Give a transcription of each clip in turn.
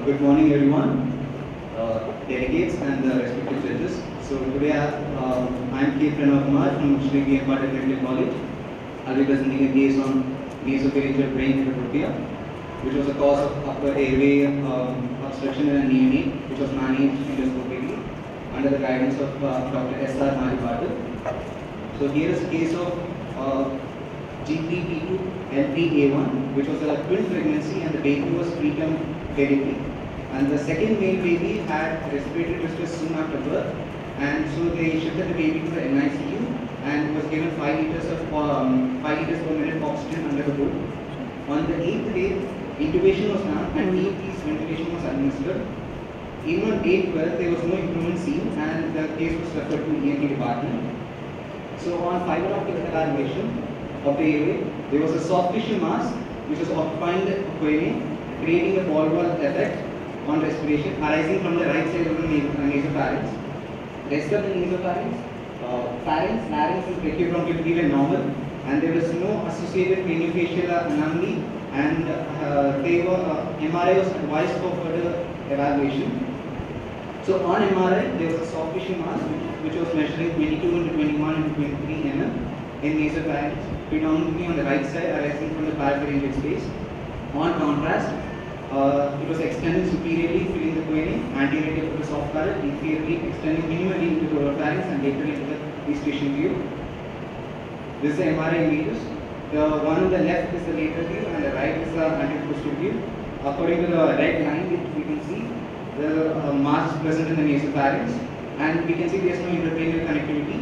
Good morning, everyone, delegates and respected judges. So today I am Kumar from Shri and Patil Medical College. I'll be presenting a case on nasopharyngeal brain HETEROTOPIA, which was a cause of upper airway obstruction in a neonate, which was managed endoscopically under the guidance of Dr. S.R. Patil. So here is a case of G3T2LPA1, which was a twin pregnancy, and the baby was preterm therapy. And the second male baby had respiratory distress soon after birth, and so they shifted the baby to the NICU and was given 5 liters per minute oxygen under the hood. On the 8th day, intubation was done and 8 piece ventilation was administered. Even on day 12, there was no improvement seen, and the case was referred to ENT department. So on fiber optic evaluation of the airway, there was a soft tissue mass which was occupying the aquarium, creating a ball wall effect on respiration arising from the right side of the nasopharynx. Rest of the nasopharynx, pharynx, larynx and tracheobronchial were normal, and there was no associated craniofacial anomaly, and MRI was advised for further evaluation. So on MRI, there was a soft tissue mass which was measuring 22 into 21 into 23 mm in nasopharynx, predominantly on the right side arising from the parapharyngeal space. On contrast, it was extending superiorly, filling the cranium, anteriorly to the soft palate, inferiorly extending minimally into the lower pharynx and laterally into the east-tissue view. This is the MRI images. The one on the left is the lateral view and the right is the anterior-posterior view. According to the red line, we can see the mass present in the nasopharynx, and we can see there is no intracranial connectivity.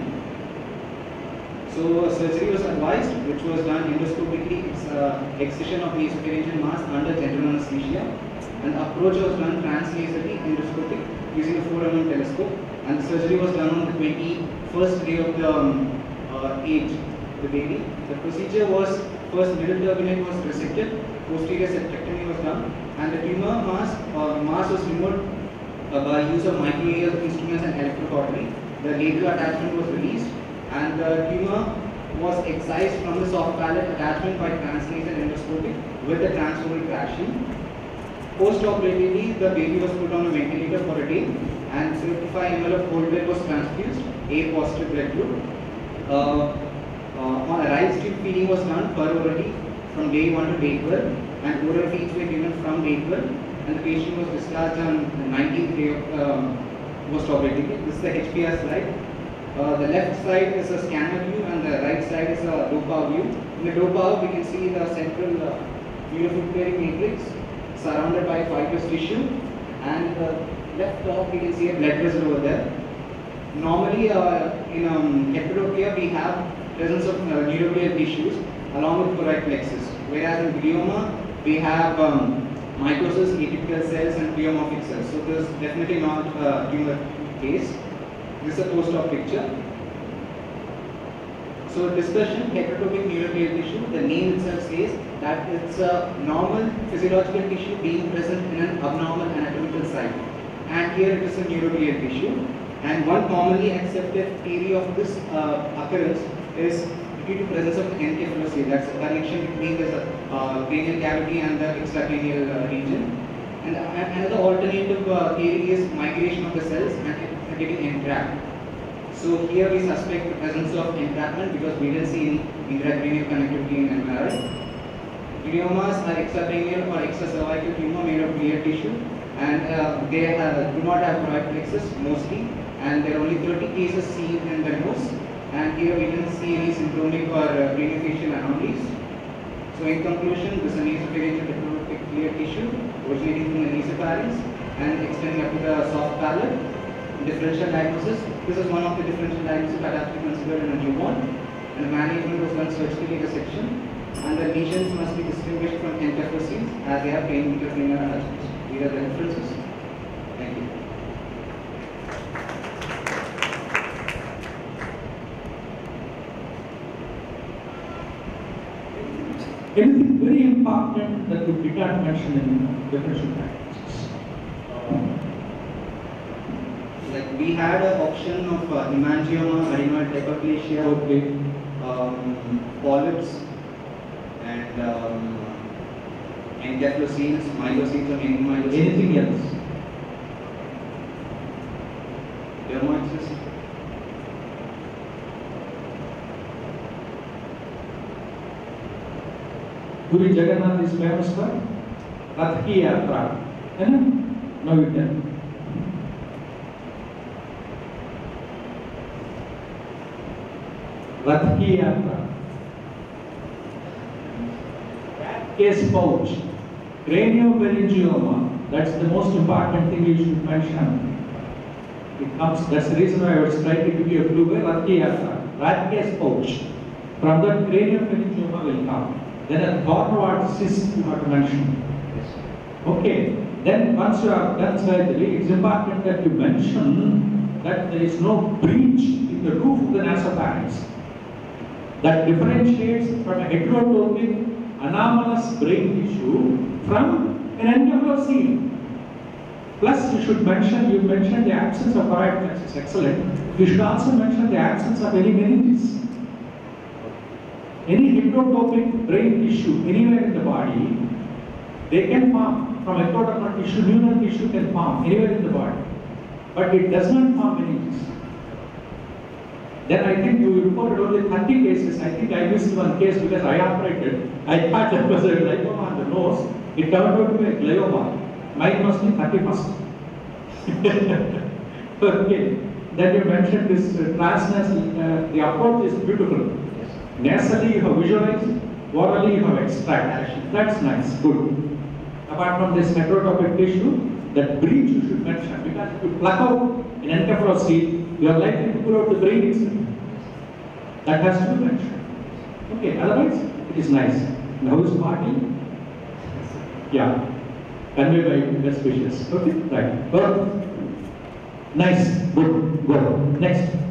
So surgery was advised, which was done endoscopically. It's excision of nasopharyngeal mass under general anesthesia, and the approach was done transnasally endoscopic using a 4 mm telescope, and the surgery was done on the 21st day of the age of the baby. The procedure was first middle turbinate was resected, posterior septectomy was done, and the tumor mass was removed by use of microaerial instruments and electrocautery. The lateral attachment was released, and the tumor was excised from the soft palate attachment by transnasal endoscopy with the transoral traction. Post-operatively, the baby was put on a ventilator for a day, and 75 ml of whole blood was transfused, A positive blood group. On arrival tube feeding was done orally from day 1 to day 12, and oral feeds were given from day 12, and the patient was discharged on the 19th day of post-operatively. This is the HPR slide. The left side is a scanner view and the right side is a low power view. In the low power, we can see the central unifiltrate matrix surrounded by fibrous tissue, and left top we can see a blood vessel over there. Normally in heterotopia we have presence of neuroglial tissues along with choroid plexus, whereas in glioma we have mitosis, atypical cells and pleomorphic cells. So this is definitely not a tumor case. This is a post-op picture. So discussion, heterotopic neuroglial tissue, the name itself says that it's a normal physiological tissue being present in an abnormal anatomical site. And here it is a neuroglial tissue. And one commonly accepted theory of this occurrence is due to presence of encephalocele, that's a connection between the cranial cavity and the extracranial region. And another alternative theory is migration of the cells and getting entrapped. So here we suspect the presence of entrapment because we didn't see any intracranial connectivity in MRI. Gliomas are extracranial or extracervical tumor made of clear tissue, and they do not have choroid plexus mostly, and there are only 30 cases seen in the nose, and here we didn't see any syndromic or craniofacial anomalies. So in conclusion, this is a nasopharyngeal heterotopic clear tissue originating from the nasopharynx and extending up to the soft palate. Differential diagnosis. This is one of the differential diagnoses that has to be considered in a newborn, and the management was done surgically in a section, and the lesions must be distinguished from encephalocele as they have plain intracranial attachments. These are the references. Thank you. Anything very important that you did not mention in differential diagnosis? Like we had an option of hemangioma, adenoid hyperplasia, polyps, and Encapsulocenes, myelocines, or myelocines? Anything else? Dermoids? Puri Jagannath is famous for Rath Ki Yatra. Now you tell. Rath Ki Yatra. Case pouch. Craniopharyngioma. That's the most important thing you should mention. It comes, that's the reason why I was trying to give you a clue by Rath Ki Yatra. Rat case pouch. From that craniopharyngioma will come. Then a forward cyst you have to mention. Okay. Then once you have done surgery, it's important that you mention that there is no breach in the roof of the nasopharynx. That differentiates from a heterotopic anomalous brain tissue from an encephalocele. Plus, you should mention, you mentioned the absence of parietal plexus, excellent. You should also mention the absence of any meninges. Any heterotopic brain tissue anywhere in the body, they can form from ectodermal tissue, neural tissue can form anywhere in the body, but it does not form meninges. Then I think you reported only 30 cases. I think I missed one case because I operated. I thought that was a lymphoma on the nose. It turned out to be a glioma. Mine must be 31st. Okay. Then you mentioned this transnasal. The approach is beautiful. Nasally you have visualized, orally you have extract. That's nice, good. Apart from this heterotopic tissue, that breach you should mention, because if you pluck out an encephalocele, you are likely to pull out the brain itself. That has to be mentioned. Okay, otherwise it is nice. Now is party? Yeah. Convey by best wishes. Okay, right. Nice, good, go. Next.